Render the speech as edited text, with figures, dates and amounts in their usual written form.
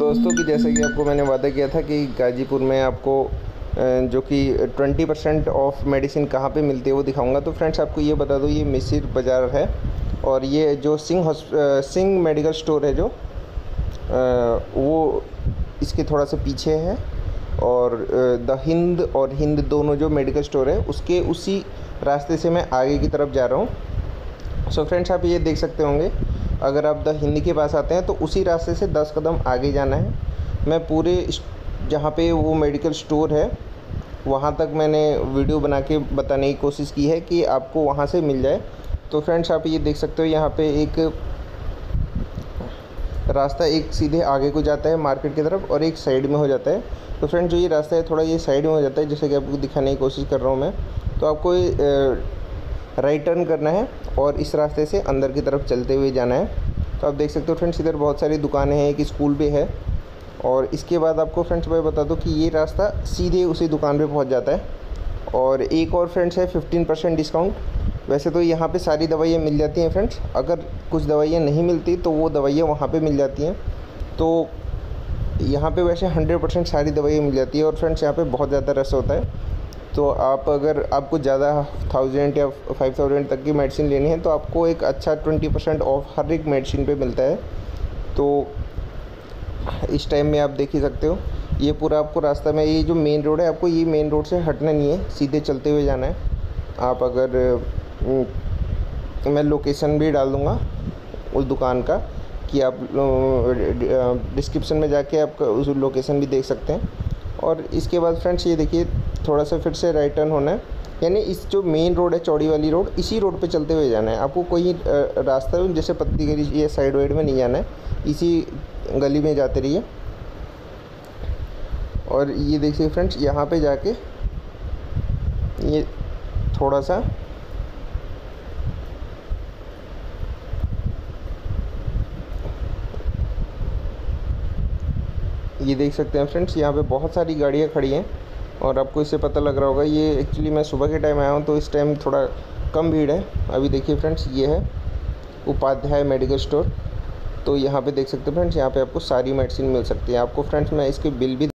दोस्तों कि जैसे कि आपको मैंने वादा किया था कि गाज़ीपुर में आपको जो कि 20% ऑफ मेडिसिन कहाँ पे मिलती है वो दिखाऊंगा। तो फ्रेंड्स आपको ये बता दूँ, ये मिसिर बाज़ार है और ये जो सिंह मेडिकल स्टोर है जो वो इसके थोड़ा सा पीछे है। और द हिंद और हिंद दोनों जो मेडिकल स्टोर है उसके उसी रास्ते से मैं आगे की तरफ जा रहा हूँ। सो फ्रेंड्स आप ये देख सकते होंगे, अगर आप द हिंद के पास आते हैं तो उसी रास्ते से 10 कदम आगे जाना है। मैं पूरे जहाँ पे वो मेडिकल स्टोर है वहाँ तक मैंने वीडियो बना के बताने की कोशिश की है कि आपको वहाँ से मिल जाए। तो फ्रेंड्स आप ये देख सकते हो, यहाँ पे एक रास्ता एक सीधे आगे को जाता है मार्केट की तरफ और एक साइड में हो जाता है। तो फ्रेंड्स जो ये रास्ता है थोड़ा ये साइड में हो जाता है, जैसे कि आपको दिखाने की कोशिश कर रहा हूँ मैं। तो आपको राइट टर्न करना है और इस रास्ते से अंदर की तरफ चलते हुए जाना है। तो आप देख सकते हो फ्रेंड्स इधर बहुत सारी दुकानें हैं, एक स्कूल भी है। और इसके बाद आपको फ्रेंड्स मैं बता दूं कि ये रास्ता सीधे उसी दुकान पे पहुंच जाता है। और एक और फ्रेंड्स है 15% डिस्काउंट। वैसे तो यहाँ पे सारी दवाइयाँ मिल जाती हैं फ्रेंड्स, अगर कुछ दवाइयाँ नहीं मिलती तो वो दवाइयाँ वहाँ पे मिल जाती हैं। तो यहाँ पे वैसे 100% सारी दवाइयाँ मिल जाती है। और फ्रेंड्स यहाँ पे बहुत ज़्यादा रश होता है, तो आप अगर आपको ज़्यादा 1000 या 5000 तक की मेडिसिन लेनी है तो आपको एक अच्छा 20% ऑफ हर एक मेडिसिन पे मिलता है। तो इस टाइम में आप देख ही सकते हो, ये पूरा आपको रास्ता में, ये जो मेन रोड है आपको ये मेन रोड से हटना नहीं है, सीधे चलते हुए जाना है। आप अगर मैं लोकेशन भी डाल दूँगा उस दुकान का कि आप डिस्क्रिप्शन में जाके आप उस लोकेशन भी देख सकते हैं। और इसके बाद फ्रेंड्स ये देखिए, थोड़ा सा फिर से राइट टर्न होना है, यानी इस जो मेन रोड है चौड़ी वाली रोड, इसी रोड पे चलते हुए जाना है। आपको कोई रास्ता जैसे पत्ती गली ये साइड वाइड में नहीं जाना है, इसी गली में जाते रहिए। और ये देखिए फ्रेंड्स, यहाँ पे जाके ये थोड़ा सा ये देख सकते हैं फ्रेंड्स, यहाँ पे बहुत सारी गाड़ियाँ खड़ी हैं। और आपको इससे पता लग रहा होगा, ये एक्चुअली मैं सुबह के टाइम आया हूँ तो इस टाइम थोड़ा कम भीड़ है। अभी देखिए फ्रेंड्स, ये है उपाध्याय मेडिकल स्टोर। तो यहाँ पे देख सकते हैं फ्रेंड्स, यहाँ पे आपको सारी मेडिसिन मिल सकती है। आपको फ्रेंड्स मैं इसके बिल भी